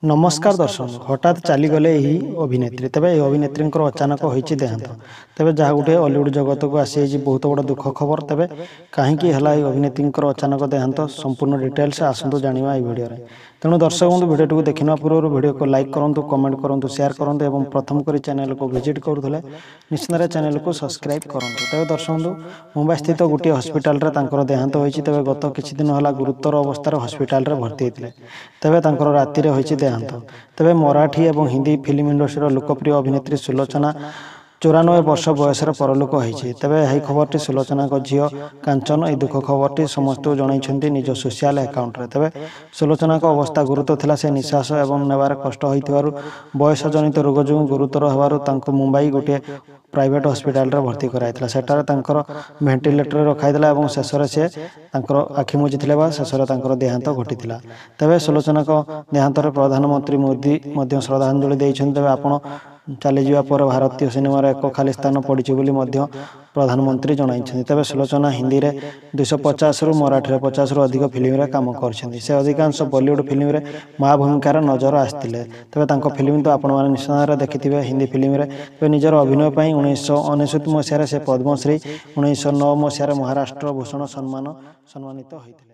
नमस्कार दर्शक हठात चलीगले यही अभिनेत्री तेज ये अभिनेत्री अचानक होती देहांत तेज जहाँ गोटे हॉलीवुड जगत को आसी बहुत बड़ दुख खबर तेज कहीं अभिनेत्री अचानक देहांत संपूर्ण डिटेल्स आसतु जाना भिडियो तेणु दर्शक बंधु भिडियो देखने पूर्व भिडियो को लाइक करूँ कमेंट करूँ शेयर करूँ और प्रथम कर चैनल को विजिट करूँ निश्चित चैनल को सब्सक्राइब करूँ तेज दर्शक बंधु मुंबई स्थित गोटे हस्पिटाल देहांत होती तेज गत किछि दिन है गुरुतर अवस्था हस्पिटाल भर्ती होते तेज राति होती देहांत तेज मराठी और हिंदी फिल्म इंडस्ट्री लोकप्रिय अभिनेत्री सुलोचना 94 वर्ष बयस परलोक होती तेज यही खबर सुलोचना झी कांचन यह दुख खबर समस्त जनई निज सोशल अकाउंट तेज सुलोचना अवस्था गुरुतर था से निश्वास और नेबार कष्ट हो बयस जनित रोग जो गुरुतर होबार मुंबई गोटे प्राइवेट हस्पिटाल भर्ती कराइला सेठार भेंटिलेटर रखाइला और शेष से आखि मुझी शेष देहांत घटी तेज सुलोचना देहांत प्रधानमंत्री मोदी श्रद्धांजलि देते तेज आप चली जावा पर भारतीय सिनेमार एक खाली स्थान पड़ी प्रधानमंत्री जनाई तेज सुलोचना हिंदी में 250 रु मराठी 50 रु अधिक फिल्म काम कर अधिकांश बॉलीवुड फिल्म माँ भूमिकार नजर आसते तेज फिल्म तो आपण मैंने निश्चय देखिथे हिंदी फिल्म निजर अभिनय 1999 मसीह से पद्मश्री 1909 मसीह महाराष्ट्र भूषण सम्मानित होते।